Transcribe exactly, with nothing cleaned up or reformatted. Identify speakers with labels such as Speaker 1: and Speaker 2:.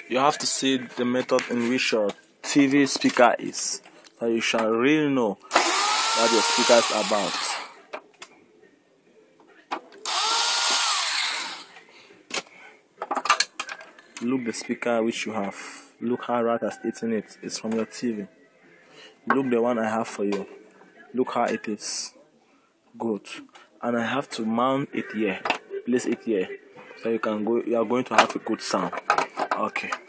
Speaker 1: You have to see the method in which your T V speaker is, so you shall really know what your speaker is about. Look the speaker which you have. Look how rat has eaten it. It's from your T V. Look the one I have for you. Look how it is. Good. And I have to mount it here. Place it here. So you can go. You are going to have a good sound. Okay.